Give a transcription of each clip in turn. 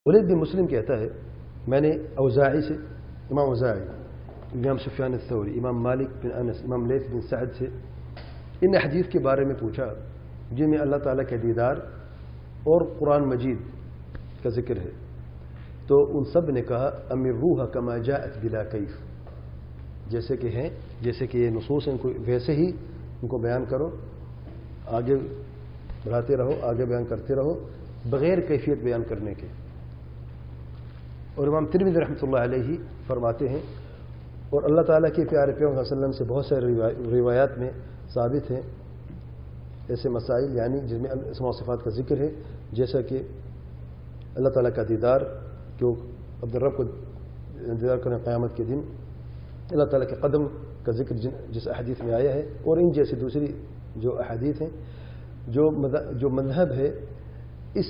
ولید بن مسلم کہتا ہے میں نے اوزاعی سے، امام اوزاعی، امام سفیان الثوری، امام مالک بن انس، امام لیث بن سعد سے ان حدیث کے بارے میں پوچھا جن میں اللہ تعالیٰ کے دیدار اور قرآن مجید کا ذکر ہے، تو ان سب نے کہا امروها کما جاءت بلا کیف، جیسے کہ ہیں، جیسے کہ یہ نصوص ہیں ویسے ہی ان کو بیان کرو، آگے بڑھاتے رہو، آگے بیان کرتے رہو بغیر کیفیت بیان کرنے کے۔ اور امام ترمذی رحمۃ اللہ علیہ فرماتے ہیں، اور اللہ تعالیٰ کے پیارے پیغمبر صلی اللہ علیہ وسلم سے بہت سارے روایات میں ثابت ہیں ایسے مسائل، یعنی جس میں اسماء و صفات کا ذکر ہے، جیسا کہ اللہ تعالیٰ کا دیدار، جو عبد الرب کو دیدار کرنے قیامت کے دن، اللہ تعالیٰ کے قدم کا ذکر جس احادیث میں آیا ہے، اور ان جیسی دوسری جو احادیث ہیں، جو مذہب ہے اس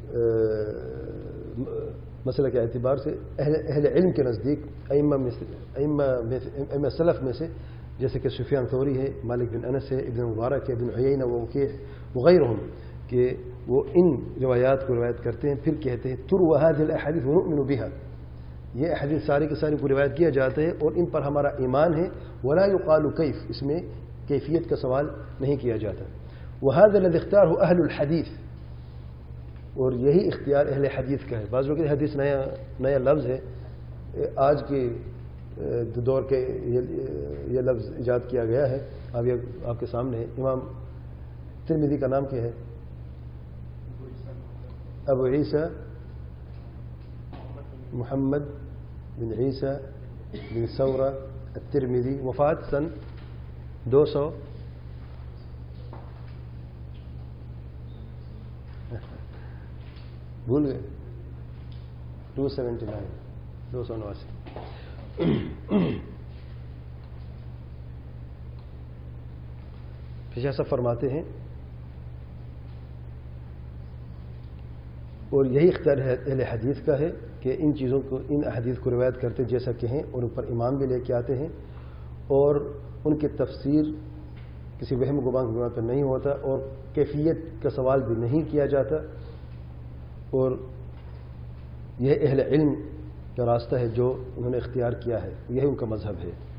مسئلہ کے اعتبار سے اہل علم کے نزدیک ائمہ سلف میں سے، جیسے کہ سفیان ثوری ہے، مالک بن انس ہے، ابن مبارک ہے، ابن عیینہ ووکیع وغیرہم، کہ وہ ان روایات کو روایت کرتے ہیں، پھر کہتے ہیں تروى هذه الاحاديث ونؤمن بها، یہ احادیث ساری کی ساری کو روایت کیا جاتا ہے اور ان پر ہمارا ایمان ہے، ولا يقال كيف، اس میں کیفیت کا سوال نہیں کیا جاتا۔ وهذا الذي اختاره اهل الحديث، اور یہی اختیار اہل حدیث کا ہے۔ بعض لوگ کہ حدیث نیا لفظ ہے، آج کے دور کے یہ لفظ ایجاد کیا گیا ہے، اب یہ آپ کے سامنے ہے۔ امام ترمذی کا نام کیا ہے؟ ابو عیسیٰ محمد بن عیسیٰ بن ثورہ الترمذی، وفات سن 200 بھول گئے 279 279۔ پھر ایسا فرماتے ہیں، اور یہی اختیار اہل حدیث کا ہے کہ ان چیزوں کو، ان احادیث کو روایت کرتے جیسا کہ ہیں، اور ان پر ایمان بھی لے کے آتے ہیں، اور ان کی تفسیر کسی وہم گمان کی بنیاد پر نہیں ہوتا، اور کیفیت کا سوال بھی نہیں کیا جاتا، اور یہ اہل علم کا راستہ ہے جو انہوں نے اختیار کیا ہے، یہی ان کا مذہب ہے۔